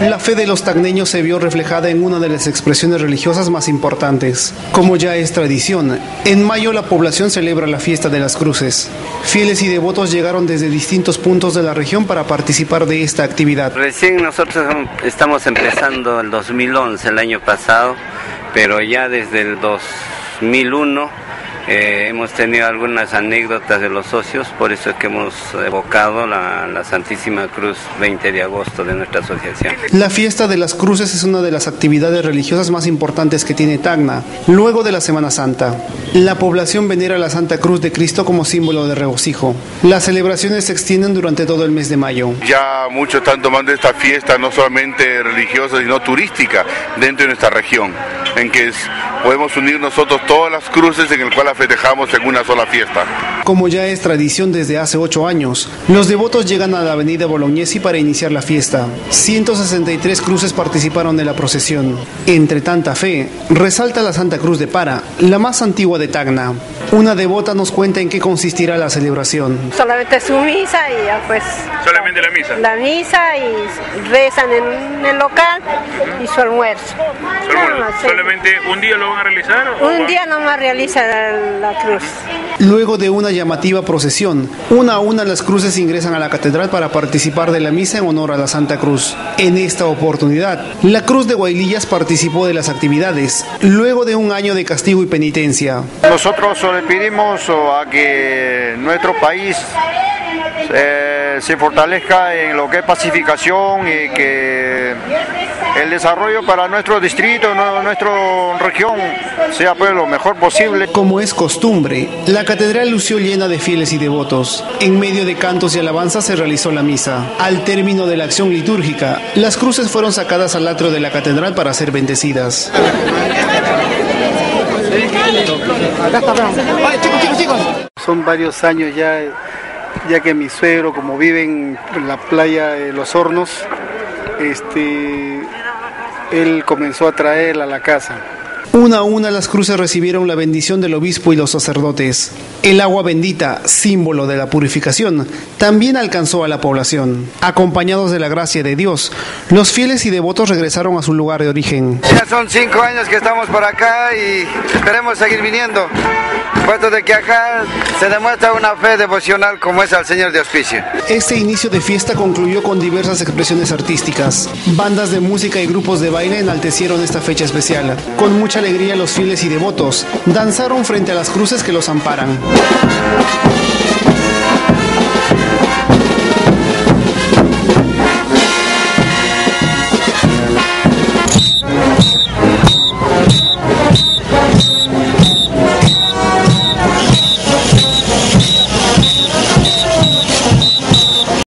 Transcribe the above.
La fe de los tacneños se vio reflejada en una de las expresiones religiosas más importantes. Como ya es tradición, en mayo la población celebra la fiesta de las cruces. Fieles y devotos llegaron desde distintos puntos de la región para participar de esta actividad. Recién nosotros estamos empezando el 2011, el año pasado, pero ya desde el 2001 hemos tenido algunas anécdotas de los socios, por eso es que hemos evocado la Santísima Cruz 20 de agosto de nuestra asociación. La fiesta de las cruces es una de las actividades religiosas más importantes que tiene Tacna, luego de la Semana Santa. La población venera la Santa Cruz de Cristo como símbolo de regocijo. Las celebraciones se extienden durante todo el mes de mayo. Ya muchos están tomando esta fiesta no solamente religiosa, sino turística dentro de nuestra región, en que podemos unir nosotros todas las cruces en el cual la festejamos en una sola fiesta. Como ya es tradición desde hace 8 años, los devotos llegan a la avenida Bolognesi para iniciar la fiesta. 163 cruces participaron de la procesión. Entre tanta fe, resalta la Santa Cruz de Para, la más antigua de Tacna. Una devota nos cuenta en qué consistirá la celebración. Solamente su misa y ya pues... ¿Solamente la misa? La misa y rezan en el local y su almuerzo. ¿Solamente un día lo van a realizar? Un día nomás realiza la cruz. Luego de una llamativa procesión, una a una las cruces ingresan a la catedral para participar de la misa en honor a la Santa Cruz. En esta oportunidad, la Cruz de Guaylillas participó de las actividades, luego de un año de castigo y penitencia. Nosotros le pedimos a que nuestro país se fortalezca en lo que es pacificación y que el desarrollo para nuestro distrito, nuestra región, sea pues lo mejor posible. Como es costumbre, la catedral lució llena de fieles y devotos. En medio de cantos y alabanzas se realizó la misa. Al término de la acción litúrgica, las cruces fueron sacadas al atrio de la catedral para ser bendecidas. Son varios años ya que mi suegro, como vive en la playa de Los Hornos, él comenzó a traerla a la casa. Una a una las cruces recibieron la bendición del obispo y los sacerdotes. El agua bendita, símbolo de la purificación, también alcanzó a la población. Acompañados de la gracia de Dios, los fieles y devotos regresaron a su lugar de origen. Ya son 5 años que estamos por acá y esperemos seguir viniendo, puesto de que acá se demuestra una fe devocional como es al Señor de Hospicio. Este inicio de fiesta concluyó con diversas expresiones artísticas. Bandas de música y grupos de baile enaltecieron esta fecha especial. Con mucha alegría los fieles y devotos danzaron frente a las cruces que los amparan.